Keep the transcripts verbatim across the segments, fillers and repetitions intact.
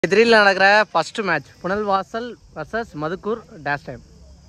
எதிரில் நடக்கிற first match Punalvasal versus Madukkur dash time.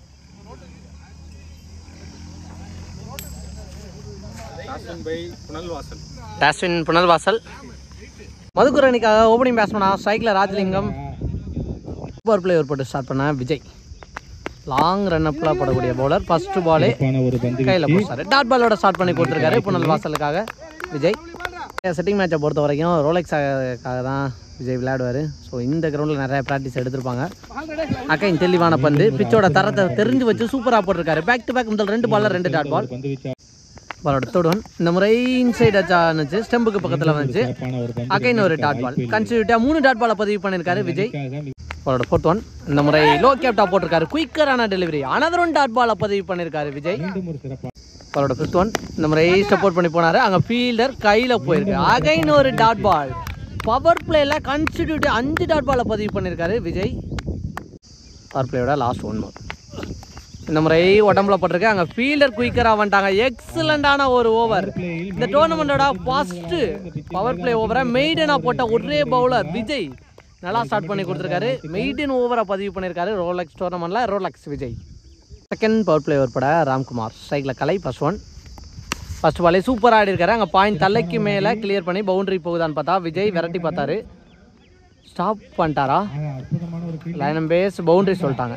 Toss win Punalvasal. Madukkur அணிக்காக ஓப்பனிங் பேட்ஸ்மேனா ஸ்ட்ரைக்கில் ராஜலிங்கம். பவர் பிளே போட்டு ஸ்டார்ட் பண்ண விஜய். லாங் ரன் அப்லாம் போடக்கூடிய பவுலர். ஃபர்ஸ்ட் பாலே கையில் போட்டாரு. டாட் பாலோட ஸ்டார்ட் பண்ணி கொடுத்துருக்காரு புனல்வாசலுக்காக விஜய். செட்டிங் மேட்சை பொறுத்த வரைக்கும் ரோலெக்ஸாக தான் விஜய் விளையாடுவார். ஸோ இந்த கிரவுண்டில் நிறைய ப்ராக்டிஸ் எடுத்திருப்பாங்க. அக்கைன் தெளிவான பந்து, பிச்சோட தரத்தை தெரிஞ்சு வச்சு சூப்பராக போட்டிருக்காரு. பேக் டு பேக் முதல் ரெண்டு பாலில் ரெண்டு டாட் பால். பாலோட தேர்ட் ஒன் இந்த முறை இன்சைட் அச்சா இருந்துச்சு, ஸ்டெம்புக்கு பக்கத்தில் வந்துச்சு. அக்கைன் ஒரு டாட் பால். கன்சிடர்ட்டாக மூணு டாட் பாலை பதிவு பண்ணியிருக்காரு விஜய். பாலோட ஃபோர்த் ஒன் இந்த முறை லோ கேப்டா போட்டிருக்காரு. குயிக்கரான டெலிவரி. அனதர் ஒன் டாட் பாலை பதிவு பண்ணியிருக்காரு விஜய். பாலோட ஃபிஃப்த் ஒன் இந்த முறை சப்போர்ட் பண்ணி போனார். அங்கே ஃபீல்டர் கையில் போயிருக்கு. அகைன் ஒரு டாட் பால். பவர் பிளேல கன்ஸ்டிடியூட் அஞ்சு டாட் பாலை பதிவு பண்ணியிருக்காரு விஜய். பவர் பிளேயோட லாஸ்ட் ஒன் மோர் இந்த முறை உடம்புல போட்டிருக்கு. அங்கே ஃபீல்டர் குயிக்கராக வந்துட்டாங்க. எக்ஸலண்டான ஒரு ஓவர். இந்த டோர்னமெண்டோட ஃபர்ஸ்ட் பவர் பிளே ஓவரை மெய்டனாக போட்ட ஒரே பவுலர் விஜய். நல்லா ஸ்டார்ட் பண்ணி கொடுத்துருக்காரு. மெய்டன் ஓவரை பதிவு பண்ணியிருக்காரு ரோலெக்ஸ் டோர்னமெண்ட்டில். Rolex Vijay. Second power play over பட ராம்குமார். ஸ்ட்ரைக்கில் கலை. ஃபர்ஸ்ட் ஒன் ஃபர்ஸ்ட் பாலே சூப்பராக ஆடி இருக்காரு. அங்கே பாயிண்ட் தலைக்கு மேலே கிளியர் பண்ணி பவுண்டரி போகுதான்னு பார்த்தா விஜய் விரட்டி பார்த்தாரு. ஸ்டாப் பண்ணிட்டாரா? லைனம் பேஸ் பவுண்டரி சொல்லிட்டாங்க.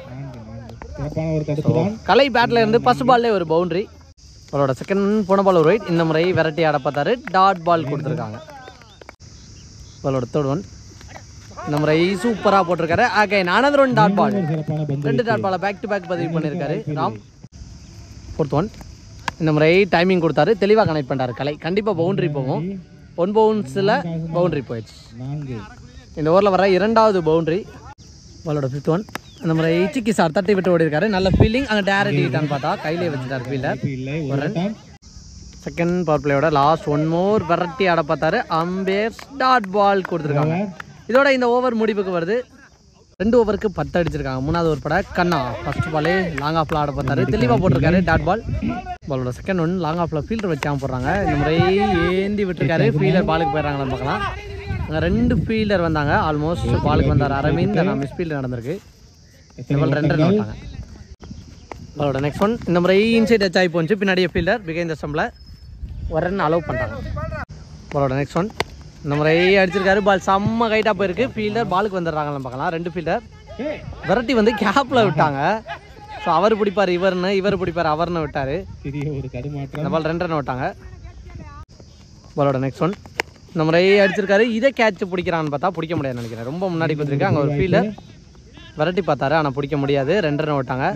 கலை பேட்டில் இருந்து ஃபர்ஸ்ட் பால்லே ஒரு பவுண்டரி. அவரோட செகண்ட் போன பால் ஒரு ரைட். இந்த முறை விரட்டி ஆட பார்த்தாரு. டாட் பால் கொடுத்துருக்காங்க. அவரோட தேர்ட் ஒன் இந்த முறை சூப்பராக போட்டிருக்காரு. Again another one dot ball. ரெண்டு டாட் பாலை பேக் டு பேக் பதிவு பண்ணியிருக்காரு ராம். ஃபோர்த் ஒன் இந்த முறை டைமிங் கொடுத்தாரு. தெளிவாக கனெக்ட் பண்ணுறாரு கலை. கண்டிப்பாக பவுண்டரி போகும். ஒன் பவுன்ஸில் பவுண்டரி போயிடுச்சு. இந்த ஓவரில் வர இரண்டாவது பவுண்டரி. பாலோட ஃபிஃப்த் ஒன் இந்த முறை சிக்கி சார் தட்டி விட்டு ஓடி இருக்காரு. நல்ல ஃபீல்டிங். அங்கே டேரக்ட் ஹிட்டான்னு பார்த்தா கையிலே வச்சுட்டார் ஃபீல்டர். ஒரு ரன். செகண்ட் பவர் பிளேயோட லாஸ்ட் ஒன் மோர் விரட்டி ஆட பார்த்தாரு. அம்பேர் டாட் பால் கொடுத்துருக்காங்க. இதோட இந்த ஓவர் முடிவுக்கு வருது. ரெண்டு ஓவருக்கு பத்து அடிச்சிருக்காங்க. மூணாவது ஓவர் பட கண்ணா. ஃபர்ஸ்ட் பாலே லாங் ஆஃப்ல ஆட பார்த்தாரு. தெளிவாக போட்டிருக்காரு டாட் பால். பாலோட செகண்ட் ஒன் லாங் ஆஃப்ல ஃபீல்டர் வச்சாம போடுறாங்க. இந்த முறை ஏந்தி விட்டுருக்காரு. ஃபீல்டர் பாலுக்கு போயிடறாங்களான்னு பார்க்கலாம். அங்கே ரெண்டு ஃபீல்டர் வந்தாங்க. ஆல்மோஸ்ட் பாலுக்கு வந்தார் அரவிந்த். நான் மிஸ் ஃபீல்டு நடந்திருக்கு. இந்த பால் ரெண்டு ரன் விட்டாங்க. பாலோட நெக்ஸ்ட் ஒன் இந்த முறை இன்சைட் டச் ஆகி போச்சு. பின்னாடியே ஃபீல்டர் பிகைண்ட் த ஸ்டம்பில் ஒரு ரன் அலோவ் பண்ணிட்டாங்க. பாலோட நெக்ஸ்ட் ஒன் இந்த முறை அடிச்சிருக்காரு. பால் செம்ம கைட்டாக போயிருக்கு. ஃபீல்டர் பாலுக்கு வந்துடுறாங்கன்னு பார்க்கலாம். ரெண்டு ஃபீல்டர் விரட்டி வந்து கேப்பில் விட்டாங்க. ஸோ அவர் பிடிப்பார் இவர்னு, இவர் பிடிப்பார் அவர்னு விட்டார். இந்த பால் ரெண்டு ரன் விட்டாங்க. பாலோட நெக்ஸ்ட் ஒன் இந்த முறை அடிச்சிருக்காரு. இதை கேட்ச் பிடிக்கிறான்னு பார்த்தா பிடிக்க முடியாதுன்னு நினைக்கிறேன். ரொம்ப முன்னாடி கொடுத்துருக்கேன். அங்கே ஒரு ஃபீல்டர் விரட்டி பார்த்தாரு. ஆனால் பிடிக்க முடியாது. ரெண்டு ரன் விட்டாங்க.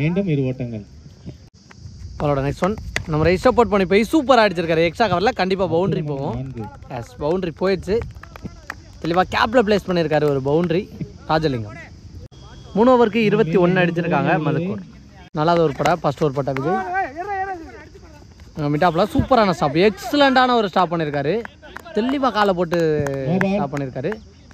பாலோட நெக்ஸ்ட் ஒன் நம்ம ரைஸ் சப்போர்ட் பண்ணி போய் சூப்பராக அடிச்சிருக்காரு. எக்ஸ்ட்ரா கவரில் கண்டிப்பாக பவுண்டரி போகும். எஸ் பவுண்டரி போயிடுச்சு. தெளிவாக கேப்பில் பிளேஸ் பண்ணியிருக்காரு ஒரு பவுண்டரி ராஜலிங்கம். மூணு ஓவருக்கு இருபத்தி ஒன்று அடிச்சிருக்காங்க மதுக்கூர். நாலாவது ஒரு பட ஃபர்ஸ்ட் ஓவர் பட்ட விஜய். மிட்டாப்பில் சூப்பரான ஸ்டாப். எக்ஸலண்டான ஒரு ஸ்டாப் பண்ணியிருக்காரு. தெளிவாக காலை போட்டு ஸ்டாப் பண்ணியிருக்காரு.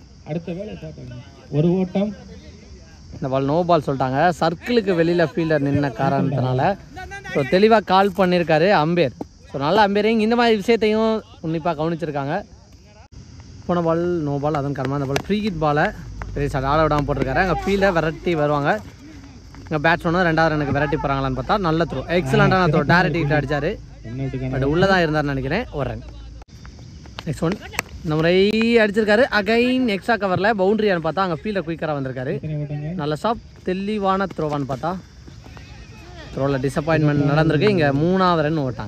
ஒரு ஓட்டம். இந்த பால் நோ பால் சொல்லிட்டாங்க. சர்க்கிளுக்கு வெளியில் ஃபீல்டர் நின்ன காரணத்தினால ஸோ தெளிவாக கால் பண்ணியிருக்காரு அம்பேர். ஸோ நல்ல அம்பேரிங். இந்த மாதிரி விஷயத்தையும் உன்னிப்பாக கவனிச்சிருக்காங்க. போன பால் நோ பால். அதன் காரணமாக அந்த பால் ஃப்ரீ ஹிட் பாலை பெரிய சார் ஆட விடாமல் போட்டிருக்காரு. அங்கே ஃபீல்டர் விரட்டி வருவாங்க. இங்கே பேட்ஸ்மேனும் ரெண்டாவது ரனுக்கு விரட்டி போகிறாங்களான்னு பார்த்தா நல்ல த்ரோ. எக்ஸலண்டான த்ரோ. டேரக்ட் ஹிட் அடித்தார். பட் உள்ளே தான் இருந்தார்னு நினைக்கிறேன். ஒரு ரன். நெக்ஸ்ட் ஒன் இந்த முறை அடிச்சிருக்காரு. அகைன் எக்ஸ்ட்ரா கவரில் பவுண்டரியான்னு பார்த்தா அங்கே ஃபீல்டர் குயிக்கராக வந்திருக்காரு. நல்ல ஸ்டாப். தெளிவான த்ரோவான்னு பார்த்தா த்ரோவில் டிசப்பாயின்மெண்ட் நடந்திருக்கு. இங்கே மூணாவது ரன் ஓட்டாங்க.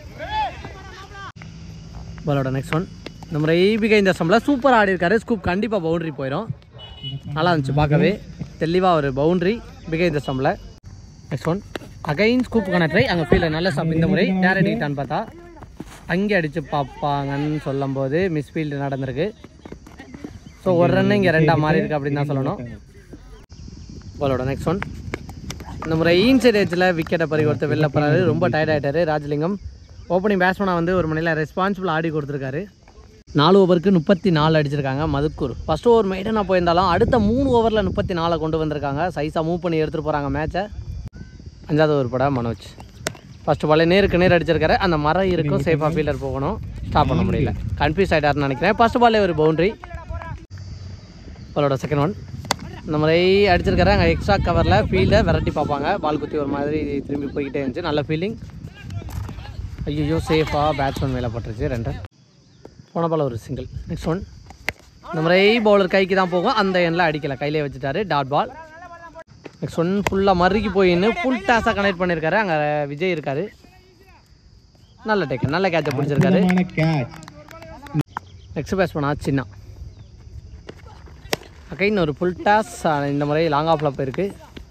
பாலோட நெக்ஸ்ட் ஒன் இந்த முறை பிகை இந்த ஸ்டம்பில் சூப்பராக ஆடி இருக்காரு. ஸ்கூப் கண்டிப்பாக பவுண்டரி போயிடும். நல்லா இருந்துச்சு பார்க்கவே. தெளிவாக ஒரு பவுண்டரி பிகை இந்த ஸ்டம்பில். நெக்ஸ்ட் ஒன் அகைன் ஸ்கூப்புக்கான ட்ரை. அங்கே ஃபீல்டர் நல்ல ஸ்டாப். இந்த முறை டேரக்ட் ஹிட்டான்னு பார்த்தா அங்கே அடித்து பார்ப்பாங்கன்னு சொல்லும் போது மிஸ் ஃபீல்டு நடந்திருக்கு. ஸோ ஒரு ரன் இங்கே ரெண்டாக மாறி இருக்கு அப்படின்னு தான் சொல்லணும். பாலோட நெக்ஸ்ட் ஒன் இந்த முறை இன்சைட் ஏஜில் விக்கெட்டை பறி கொடுத்து வெளில போகிறாரு. ரொம்ப டயர்ட் ஆகிட்டாரு ராஜலிங்கம். ஓப்பனிங் பேட்ஸ்மேனாக வந்து ஒரு மணியில் ரெஸ்பான்சிபிள் ஆடி கொடுத்துருக்காரு. நாலு ஓவருக்கு முப்பத்தி நாலு அடிச்சிருக்காங்க மதுக்கூர். ஃபஸ்ட் ஓவர் மெய்டனாக போயிருந்தாலும் அடுத்த மூணு ஓவரில் முப்பத்தி நாலை கொண்டு வந்திருக்காங்க. சைஸாக மூவ் பண்ணி எடுத்துகிட்டு போகிறாங்க மேட்சை. அஞ்சாவது ஓவர் பட மனோஜ். ஃபஸ்ட்டு பாலே நேருக்கு நேர் அடிச்சிருக்காரு. அந்த மரம் இருக்கும். சேஃபாக ஃபீல்டர் போகணும். ஸ்டாப் பண்ண முடியல. கன்ஃபியூஸ் ஆகிட்டாருன்னு நினைக்கிறேன். ஃபஸ்ட் பாலே ஒரு பவுண்டரி. பாலோட செகண்ட் ஒன் இந்த மாதிரி அடிச்சிருக்காரு. அங்கே எக்ஸ்ட்ரா கவரில் ஃபீல்டை விரட்டி பார்ப்பாங்க. பால் குத்தி ஒரு மாதிரி திரும்பி போய்கிட்டே இருந்துச்சு. நல்ல ஃபீல்டிங். ஐயோ சேஃபாக பேட்ஸ்மேன் மேலே பட்டுருச்சு. ரெண்டு போன பால் ஒரு சிங்கிள். நெக்ஸ்ட் ஒன் இந்த மாதிரி பவுலர் கைக்கு தான் போகும். அந்த எண்ணில் அடிக்கலை, கையிலே வச்சுட்டாரு. Dot ball. நெக்ஸ்ட் ஒன் ஃபுல்லாக மறுக்கி போயின்னு ஃபுல் டாஸாக கனெக்ட் பண்ணியிருக்காரு. அங்கே விஜய் இருக்காரு. நல்ல டேக், நல்ல கேட்சை பிடிச்சிருக்காரு. நெக்ஸ்ட் பேஸ் பண்ணா சின்ன அகைன் ஒரு ஃபுல் டாஸ். இந்த முறை லாங் ஆஃபில் போயிருக்கு.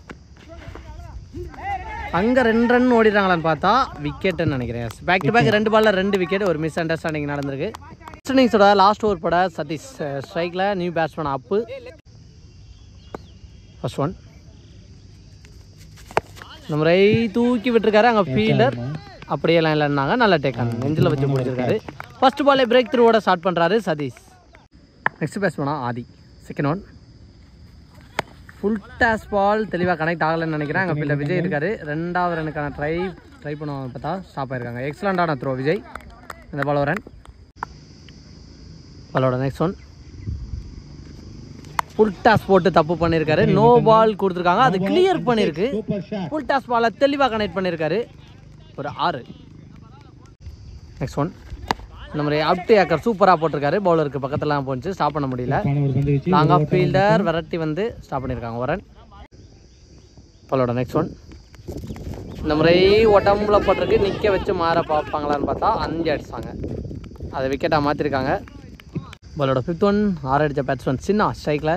அங்கே ரெண்டு ரன் ஓடிடுறாங்களான்னு பார்த்தா விக்கெட்டுன்னு நினைக்கிறேன். பேக் டு பேக் ரெண்டு பாலில் ரெண்டு விக்கெட். ஒரு மிஸ் அண்டர்ஸ்டாண்டிங் நடந்திருக்கு. இன்னிங்ஸோட லாஸ்ட் ஓவர் போட சதீஷ் ஸ்ட்ரைக்கில் new batsman Appu. First one இந்த முறை தூக்கி விட்டுருக்காரு. அங்கே ஃபீல்டர் அப்படியே எல்லாம் இல்லைன்னாங்க. நல்ல டேக்கான் நெஞ்சில் வச்சு முடிச்சிருக்காரு. ஃபர்ஸ்ட் பாலே பிரேக் த்ரூவோட ஸ்டார்ட் பண்ணுறாரு சதீஷ். நெக்ஸ்ட் பேட்ஸ்மேனா Aadhi. Second one full toss ball தெளிவாக கனெக்ட் ஆகலைன்னு நினைக்கிறேன். அங்கே ஃபீல்டர் விஜய் இருக்காரு. ரெண்டாவது ரனுக்கான ட்ரை ட்ரை பண்ணுவாங்க பார்த்தா ஸ்டாப் ஆயிருக்காங்க. எக்ஸலண்டான த்ரோ விஜய். இந்த பால் ஒரு ரன். பாலோட நெக்ஸ்ட் ஒன் ஃபுல் டாஸ் போட்டு தப்பு பண்ணியிருக்காரு. நோ பால் கொடுத்துருக்காங்க. அது கிளியர் பண்ணியிருக்கு. ஃபுல் டாஸ் பாலை தெளிவாக கனெக்ட் பண்ணியிருக்காரு. ஒரு ஆறு. நெக்ஸ்ட் ஒன் இந்த மாதிரி அப்டி ஏக்கர் சூப்பராக போட்டிருக்காரு. பவுலருக்கு பக்கத்துலாம் போச்சு, ஸ்டாப் பண்ண முடியல. லாங் ஆஃப் ஃபீல்டர் விரட்டி வந்து ஸ்டாப் பண்ணியிருக்காங்க. ஒரு ரன். பாலோட நெக்ஸ்ட் ஒன் இந்த முறை உடம்புல போட்டிருக்கு. நிற்க வச்சு மாற பார்ப்பாங்களான்னு பார்த்தா அஞ்சு அடிச்சாங்க. அதை விக்கெட்டாக மாற்றிருக்காங்க. பாலோட ஃபிஃப்த் ஒன் ஆறு அடித்த பேட்ஸ்மேன் சின்ன ஸ்ட்ரைக்கில்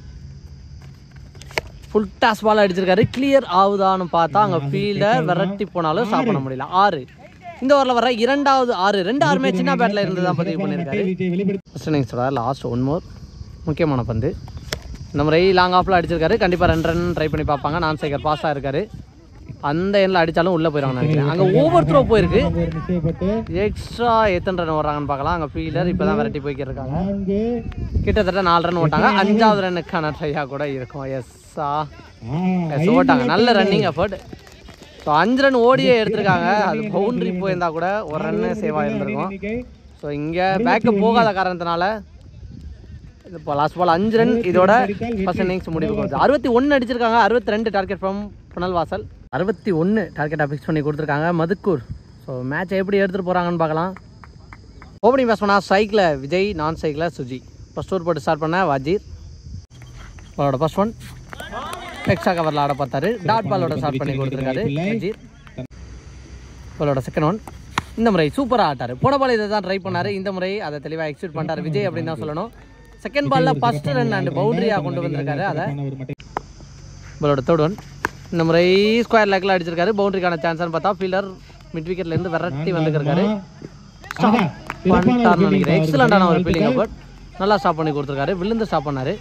ஃபுல் டாஸ் பால் அடிச்சிருக்காரு. கிளியர் ஆகுதான்னு பார்த்தா அங்கே ஃபீல்டர் விரட்டி போனாலும் ஸ்டாப் பண்ண முடியல. ஆறு. இந்த ஓவரில் வர இரண்டாவது ஆறு. ரெண்டு ஆறுமே சின்ன பேட்டில் இருந்து தான் பதிவு பண்ணியிருக்காரு. ஃபர்ஸ்ட் இன்னிங்ஸோட லாஸ்ட் ஒன் மோர் முக்கியமான பந்து. இந்த முறை லாங் ஆஃபில் அடிச்சிருக்காரு. கண்டிப்பாக ரெண்டு ரன் ட்ரை பண்ணி பார்ப்பாங்க. நான் சேகர் பாஸாக இருக்காரு. அந்த எண்ணில் அடித்தாலும் உள்ளே போயிடுவாங்க நினைக்கிறேன். அங்கே ஓவர் த்ரோ போயிருக்கு. எக்ஸ்ட்ரா எத்தனை ரன் ஓடுறாங்கன்னு பார்க்கலாம். அங்கே ஃபீல்டர் இப்போ தான் விரட்டி போய்க்கிட்டு இருக்காங்க. கிட்டத்தட்ட நாலு ரன் ஓட்டாங்க. அஞ்சாவது ரன்னுக்கான ட்ரையாக கூட இருக்கும். எஸ்ஸா எஸ் ஓட்டாங்க. நல்ல ரன்னிங் எஃபர்ட். ஸோ அஞ்சு ரன் ஓடியே எடுத்திருக்காங்க. அது பவுண்ட்ரி போயிருந்தா கூட ஒரு ரன்னு சேவாக இருந்திருக்கும். ஸோ இங்கே பேக்கு போகாத காரணத்தினால இப்போ லாஸ்ட் பால் அஞ்சு ரன். இதோட ஃபர்ஸ்ட் இன்னிங்ஸ் முடிவுக்கு வருது. அறுபத்தி ஒன்று அடிச்சிருக்காங்க. அறுபத்தி ரெண்டு டார்கெட் ஃப்ரம் புனல் வாசல். அறுபத்தி ஒன்று டார்கெட்டாக ஃபிக்ஸ் பண்ணி கொடுத்துருக்காங்க மதுக்கூர். ஸோ மேட்சை எப்படி எடுத்துகிட்டு போகிறாங்கன்னு பார்க்கலாம். ஓப்பனிங் பேட்ஸ்மேனா ஸ்ட்ரைக்கில் விஜய், நான் ஸ்ட்ரைக்கில் சுஜி. ஃபர்ஸ்ட் ஓவர் போட்டு ஸ்டார்ட் பண்ண வஜீர். அவரோட ஃபர்ஸ்ட் ஒன் எக்ஸ்ட்ரா கவரில் ஆட பார்த்தாரு. டாட் பாலோட ஸ்டார்ட் பண்ணி கொடுத்துருக்காரு வஜீர். அவரோட செகண்ட் ஒன் இந்த முறை சூப்பராக ஆட்டார். போன பால் இதை தான் ட்ரை பண்ணார். இந்த முறை அதை தெளிவாக எக்ஸிக்யூட் பண்ணிட்டார் விஜய் அப்படின்னு தான் சொல்லணும். செகண்ட் பாலில் ஃபர்ஸ்ட் ரன் அண்ட் பவுண்டரியாக கொண்டு வந்திருக்காரு. அதை பாலோட தேர்ட் ஒன் இந்த முறை ஸ்கொயர் லேக்கில் அடிச்சிருக்காரு. பவுண்டரிக்கான சான்ஸ்னு பார்த்தா ஃபீல்டர் மிட் விக்கெட்லேருந்து விரட்டி வந்துருக்காரு. ஸ்டாப் பண்ணிட்டார்னு நினைக்கிறேன். எக்ஸலண்டான ஒரு ஃபீல்டிங் எஃபர்ட். நல்லா ஸ்டாப் பண்ணி கொடுத்துருக்காரு. விழுந்து ஸ்டாப் பண்ணார்.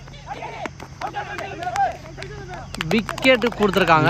விக்கெட்டு கொடுத்துருக்காங்க.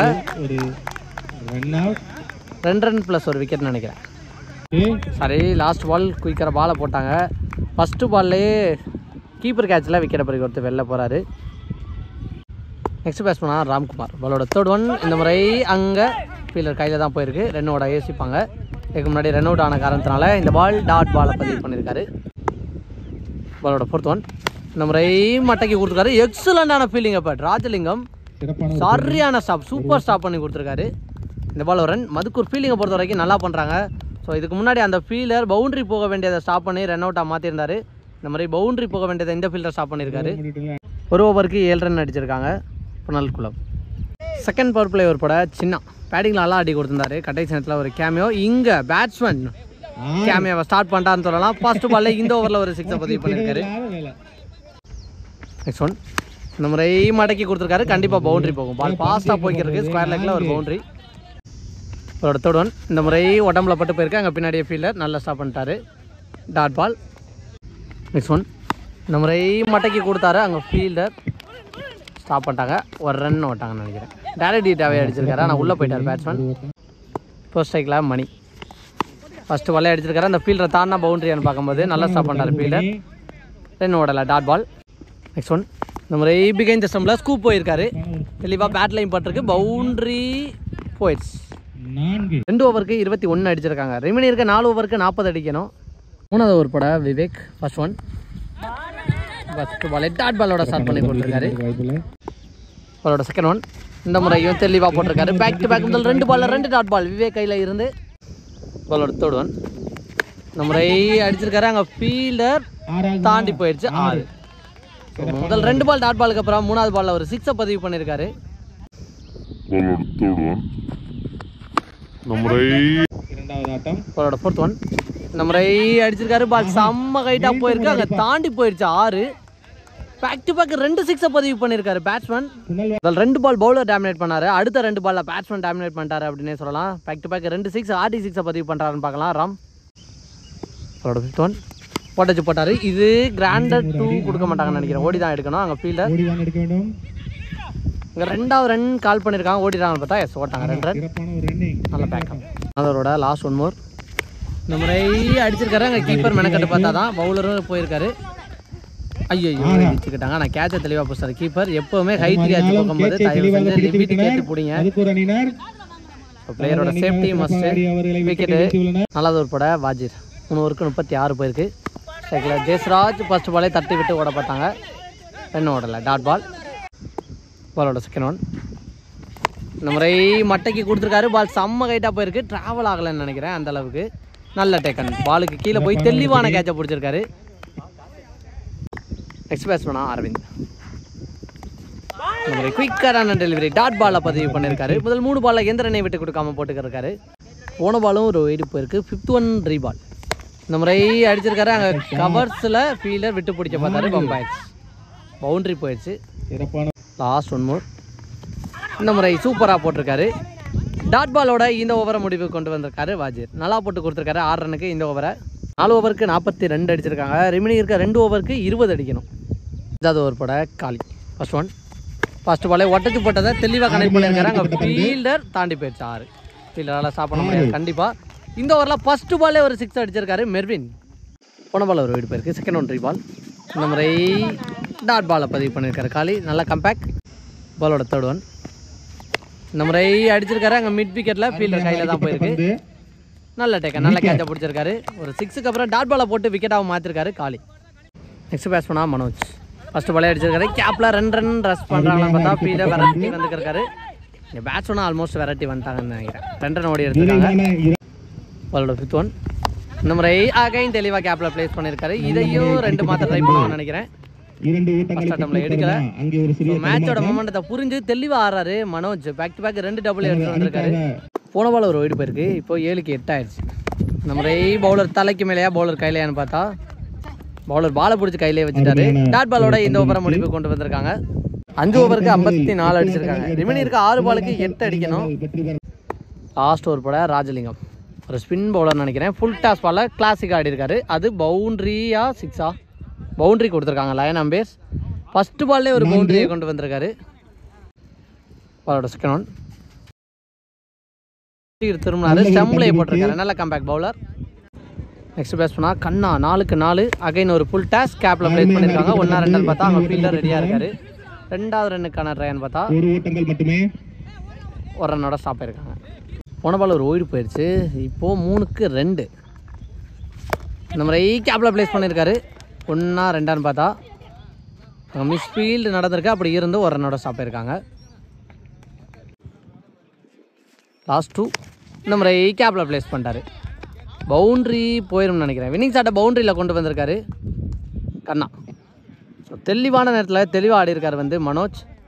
ரெண்டு ரன் ப்ளஸ் ஒரு விக்கெட் நினைக்கிறேன். சரி லாஸ்ட் பால் குயிக்கிற பாலை போட்டாங்க. ஃபஸ்ட்டு பால்லேயே கீப்பர் கேட்சில் விக்கெட்டை பறி கொடுத்து வெளில போகிறாரு. நெக்ஸ்ட் பேட்ஸ்மேனா ராம்குமார். பாலோட தேர்ட் ஒன் இந்த முறை அங்கே ஃபீல்டர் கையில் தான் போயிருக்கு. ரன்னோட யோசிப்பாங்க. இதுக்கு முன்னாடி ரன் அவுட் ஆன காரணத்தினால இந்த பால் டாட் பாலை பதிவு பண்ணியிருக்காரு. பாலோட ஃபோர்த் ஒன் இந்த முறை மட்டைக்கு கொடுத்துருக்காரு. எக்ஸலண்டான ஃபீல்டிங் எஃபர்ட். ராஜலிங்கம் சரியான ஸ்டாப், சூப்பர் ஸ்டாப் பண்ணி கொடுத்துருக்காரு. இந்த பால் ஒரு ரன். மதுக்கூர் ஃபீல்டிங்கை பொறுத்த வரைக்கும் நல்லா பண்ணுறாங்க. ஸோ இதுக்கு முன்னாடி அந்த ஃபீல்டர் பவுண்ட்ரி போக வேண்டியதை ஸ்டாப் பண்ணி ரன் அவுட்டாக மாற்றிருந்தார். இந்த மாதிரி பவுண்ட்ரி போக வேண்டியதை இந்த ஃபீல்டர் ஸ்டாப் பண்ணியிருக்காரு. ஒரு ஓவருக்கு ஏழு ரன் அடிச்சிருக்காங்க புனல் குளம். செகண்ட் பவர் பிளே ஒரு பட சின்ன பேட்டிங்கில் நல்லா அடி கொடுத்துருந்தாரு. கடைசி நேரத்தில் ஒரு கேமியோ. இங்கே பேட்ஸ்மேன் கேமியோவை ஸ்டார்ட் பண்ணிட்டான்னு சொல்லலாம். ஃபர்ஸ்ட் பால்ல இந்த ஓவரில் ஒரு சிக்ஸை பதிவு பண்ணியிருக்காரு. நெக்ஸ்ட் ஒன் இந்த முறை மடக்கி கொடுத்துருக்காரு. கண்டிப்பாக பவுண்ட்ரி போகும். பால் ஃபாஸ்ட்டாக போய்க்கிறதுக்கு ஸ்கொயர் லெக்கில் ஒரு பவுண்ட்ரி. அவரோட தேர்ட் ஒன் இந்த முறை உடம்புல பட்டு போயிருக்கு. அங்கே பின்னாடியே ஃபீல்டர் நல்லா ஸ்டாப் பண்ணிட்டாரு. Dot ball. நெக்ஸ்ட் ஒன் இந்த முறை மடக்கி கொடுத்தாரு. அங்கே ஃபீல்டர் ஸ்டாப் பண்ணிட்டாங்க. ஒரு ரன் ஓட்டாங்கன்னு நினைக்கிறேன். டேரக்ட் ஹிட்டாகவே அடிச்சிருக்காரு. ஆனால் உள்ளே போயிட்டார் பேட்ஸ்மேன். ஃபர்ஸ்ட் ஸ்ட்ரைக்கில் மணி ஃபஸ்ட்டு பாலே அடிச்சிருக்காரு. அந்த ஃபீல்டரை தாண்டா பவுண்ட்ரியான்னு பார்க்கும்போது நல்லா ஸ்டாப் பண்ணிட்டார் ஃபீல்டர். ரன் ஓடலை. Dot ball. நெக்ஸ்ட் ஒன் இந்த முறை பிகைன் த ஸ்டம்பில் ஸ்கூப் போயிருக்காரு. தெளிவாக பேட் லைன் பட்டிருக்கு. பவுண்ட்ரி போயிடுச்சு. ரெண்டு ஓவருக்கு இருபத்தி ஒன்று அடிச்சிருக்காங்க. ரிமைனி இருக்க நாலு ஓவருக்கு நாற்பது அடிக்கணும். மூணாவது ஓவர் பட Vivek. First one first ball dot பாலோட ஸ்டார்ட் பண்ணி போட்டிருக்காரு. பாலோட செகண்ட் ஒன் இந்த முறையும் தெளிவாக போட்டிருக்காரு. பேக் டு பேக் முதல் ரெண்டு பால்ல ரெண்டு டாட் பால் விவேக் கையில் இருந்து. பாலோட தேர்ட் ஒன் இந்த முறை அடிச்சிருக்காரு. அங்கே ஃபீல்டர் தாண்டி போயிடுச்சு ஆறு. முதல் ரெண்டு பால் டாட் பாலுக்கு அப்புறம் மூணாவது பால்ல ஒரு சிக்ஸை பதிவு பண்ணியிருக்காரு. பாலோட ஃபோர்த் ஒன் இந்த முறை அடிச்சிருக்காரு. பால் செம்ம ஹைட்டாக போயிருக்கு. அங்கே தாண்டி போயிடுச்சு ஆறு. பேக் டு பேக் ரெண்டு சிக்ஸை பதிவு பண்ணியிருக்காரு பேட்ஸ்மேன். அதில் ரெண்டு பால் பவுலர் டாமினேட் பண்ணாரு. அடுத்த ரெண்டு பால்ல பேட்ஸ்மேன் டாமினேட் பண்ணிட்டாரு அப்படின்னே சொல்லலாம். பேக் டு பேக் ரெண்டு சிக்ஸ் ஆர்டி சிக்ஸை பதிவு பண்ணுறாருன்னு பார்க்கலாம். ராம் அவரோட ஃபிஃப்த் ஒன் போட்டச்சு போட்டார். இது கிராண்டட் டூ கொடுக்க மாட்டாங்கன்னு நினைக்கிறேன். ஓடி தான் எடுக்கணும். அங்கே ஃபீல்டர் இங்கே ரெண்டாவது ரன் கால் பண்ணியிருக்காங்க. ஓடிறாங்கன்னு பார்த்தா எஸ் ஓட்டாங்க ரெண்டு ரன். நல்ல பேக்கப். அதோட லாஸ்ட் ஒன் மோர் இந்த முறை அடிச்சிருக்காரு. அங்கே கீப்பர் மெனக்கட்டு பார்த்தா தான் பவுலரும் போயிருக்காரு. ஐயோ வச்சுக்கிட்டாங்க. நான் கேட்சை தெளிவாக போச்சாரு. கீப்பர் எப்பவுமே ஹைட் கேட்ச் போகும்போது தயவு செஞ்சு லிமிட் கேட்டு பிடிங்க. பிளேயரோட சேஃப்டி மஸ்ட். விக்கெட்டு நல்லது ஒரு பட வாஜிர் மூணு ஓவருக்கு முப்பத்தி ஆறு போயிருக்கு. சைக்கிள் ஜெயஸ்ராஜ் ஃபர்ஸ்ட் பாலே தட்டி விட்டு ஓட பார்த்தாங்க. ரெண்டும் ஓடலை. Dot ball. பாலோட செகண்ட் ஒன் இந்த முறை மட்டைக்கு கொடுத்துருக்காரு. பால் செம்ம ஹைட்டாக போயிருக்கு. ட்ராவல் ஆகலைன்னு நினைக்கிறேன் அந்த அளவுக்கு. நல்ல டேக்கன். பாலுக்கு கீழே போய் தெளிவான கேட்சை பிடிச்சிருக்காரு. நெக்ஸ்ட் பேட்ஸ்மேனா அரவிந்த் இந்த முறை குயிக்கரான டெலிவரி டாட் பாலில் பதிவு பண்ணியிருக்காரு. முதல் மூணு பாலில் எந்த ரன்னை விட்டு கொடுக்காம போட்டுக்கிருக்காரு. போன பாலும் ஒரு வெயிட் போயிருக்கு. ஃபிஃப்த் ஒன் ரீபால் இந்த முறை அடிச்சிருக்காரு. அங்கே கவர்ஸில் ஃபீல்டர் விட்டு பிடிக்க பார்த்தாரு. பம்பாயிடுச்சு. பவுண்ட்ரி போயிடுச்சு. லாஸ்ட் ஒன் மோர் இந்த முறை சூப்பராக போட்டிருக்காரு. டாட் பாலோட இந்த ஓவரை முடிவு கொண்டு வந்திருக்காரு வாஜிர். நல்லா போட்டு கொடுத்துருக்காரு. ஆறு ரனுக்கு இந்த ஓவரை. நாலு ஓவருக்கு நாற்பத்தி ரெண்டு அடிச்சிருக்காங்க. ரிமினி இருக்க ரெண்டு ஓவருக்கு இருபது அடிக்கணும். அஞ்சாவது ஓவர் போட காலி. ஃபர்ஸ்ட் ஒன் ஃபர்ஸ்ட் பாலே ஒட்டச்சு போட்டதை தெளிவாக கனெக்ட் பண்ணியிருக்காரு. அங்கே ஃபீல்டர் தாண்டி போயிடுச்சு ஆறு. ஃபீல்டரால் ஸ்டாப் பண்ண முடியாது கண்டிப்பாக. இந்த ஓவரில் ஃபர்ஸ்ட் பாலே ஒரு சிக்ஸ் அடிச்சிருக்காரு மெர்வின். போன பால் ஒரு வீடு போயிருக்கு. செகண்ட் ஒன் ரீபால் இந்த முறை டாட் பாலை பதிவு பண்ணியிருக்காரு காலி. நல்ல கம்பேக். பாலோட தேர்ட் ஒன் இந்த முறை அடிச்சிருக்காரு. அங்கே மிட் விக்கெட்டில் ஃபீல்டர் கையில் தான் போயிருக்கு. நல்ல டேக்கன். நல்ல கேட்சை பிடிச்சிருக்காரு. ஒரு சிக்ஸுக்கு அப்புறம் டாட் பாலை போட்டு விக்கெட்டாக மாற்றிருக்காரு காலி. நெக்ஸ்ட் பேட்ஸ்மேனா மனோஜ் ஃபர்ஸ்ட் பாலே அடிச்சிருக்காரு. கேப்பில் ரெண்டு ரன் ரஷ் பண்ணுறாங்கன்னு பார்த்தா ஃபீல்டர் வெரைட்டி வந்துருக்காரு. இங்கே பேட்ஸ்மேனா ஆல்மோஸ்ட் வெரைட்டி வந்துட்டாங்கன்னு நினைக்கிறேன். ரெண்டு ரன் ஓடி எடுத்துருக்காங்க. பாலோட ஃபிஃப்த் ஒன் இந்த முறை அகைன் தெளிவாக கேப்பில் பிளேஸ் பண்ணியிருக்காரு. இதையும் ரெண்டு மாதம் ட்ரை பண்ணுவாங்கன்னு நினைக்கிறேன். எடுக்கல. மேட்சோட மொமெண்டத்தை புரிஞ்சு தெளிவாக ஆடுறாரு மனோஜ். பேக் டு பேக் ரெண்டு டபுள் எடுத்து வந்திருக்காரு. போன பால் ஒரு ஒயிட் போயிருக்கு. இப்போ ஏழுக்கு எட்டு ஆயிடுச்சு. இந்த முறை பவுலர் தலைக்கு மேலேயா பவுலர் கையிலையான்னு பார்த்தா பவுலர் பாலை பிடிச்சி கையிலே வச்சுட்டாரு. டாட் பாலோட இந்த ஓவரை முடிவு கொண்டு வந்திருக்காங்க. அஞ்சு ஓவருக்கு ஐம்பத்தி நாலு அடிச்சிருக்காங்க. ரிமைனி இருக்க ஆறு பாலுக்கு எட்டு அடிக்கணும். லாஸ்ட் ஓவர் போட ராஜலிங்கம் ஒரு ஸ்பின் பவுலர் நினைக்கிறேன். ஃபுல் டாஸ் பால கிளாசிக் ஆடி இருக்காரு. அது பவுண்ட்ரியா சிக்ஸா பவுண்ட்ரி கொடுத்துருக்காங்க லயன் அம்பேர்ஸ். ஃபர்ஸ்ட் பால்லே ஒரு பவுண்டரியை கொண்டு வந்திருக்காரு. பாலோட செகண்ட் ஒன் திரும்பினாரு. ஸ்டம்பிளே போட்டிருக்காரு. நல்ல கம்பேக் பவுலர். நெக்ஸ்ட் பேட்ஸ்மேனா கண்ணா நாலுக்கு நாலு அகைன் ஒரு ஃபுல் டாஸ் கேப்பில் பிளேஸ் பண்ணியிருக்காங்க. ஒன்றா ரெண்டு பார்த்தா அவங்க ஃபீல்டர் ரெடியாக இருக்காரு. ரெண்டாவது ரன்னுக்கான ட்ரைன்னு பார்த்தா ஒரு ரன்னோட ஸ்டாப் ஆயிருக்காங்க. போன பால் ஒரு ஓய்டு போயிடுச்சு. இப்போது மூணுக்கு ரெண்டு இந்த மாதிரி கேப்பில் பிளேஸ் பண்ணியிருக்காரு. ஒன்றா ரெண்டான்னு பார்த்தா அங்கே மிஸ் ஃபீல்டு நடந்திருக்கு. அப்படி இருந்து ஒரு ரன்னோட ஸ்டாப் ஆயிருக்காங்க. லாஸ்ட் டூ இந்த முறை கேப்பில் பிளேஸ் பண்ணிட்டாரு. பவுண்ட்ரி போயிடும்னு நினைக்கிறேன். வின்னிங் ஷாட்டை பவுண்ட்ரியில் கொண்டு வந்திருக்காரு கண்ணா. ஸோ தெளிவான நேரத்தில் தெளிவாக ஆடி இருக்கார் வந்து மனோஜ்.